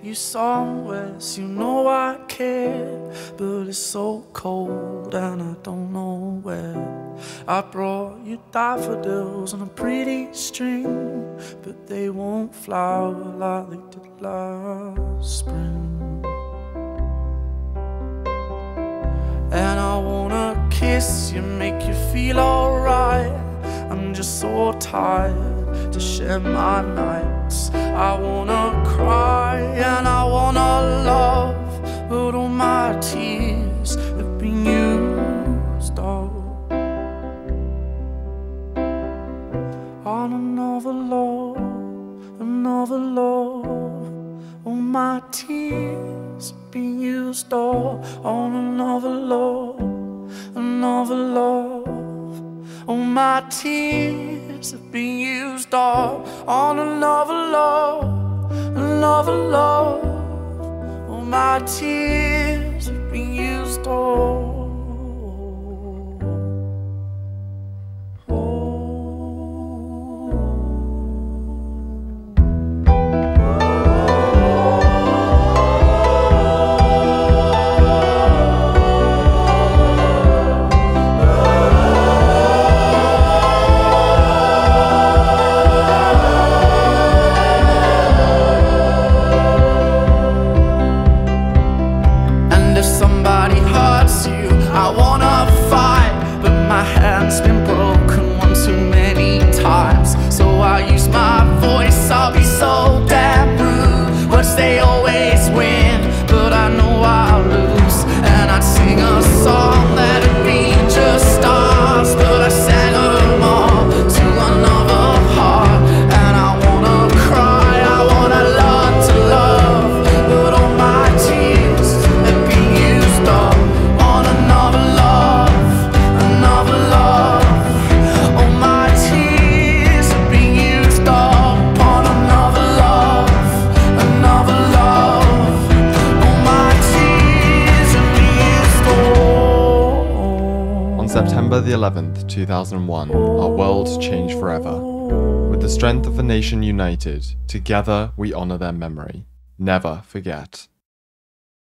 you somewhere, so you know I care. But it's so cold and I don't know where. I brought you daffodils on a pretty string, but they won't flower like they did last spring. And I wanna kiss you, make you feel alright. I'm just so tired to share my nights. I wanna cry and I wanna love, but all my tears have been used up on another love, another love. All my tears have been used up on another love, another love. All my tears have been used up on another love, another love. All my tears have been used up. I wanna fight, but my hand's been broken one too many times. So I use my voice, I'll be so damn rude. Words they always win, but I know I'll lose. And I'd sing a song that'd be just stars, but I sang them all to another heart. And I wanna cry, I wanna learn to love, but all my tears have been used up on another love, another love. All my tears have been used up on another love, another love. All my tears have been used up. On September the 11th, 2001, our world changed forever. With the strength of a nation united, together we honor their memory. Never forget.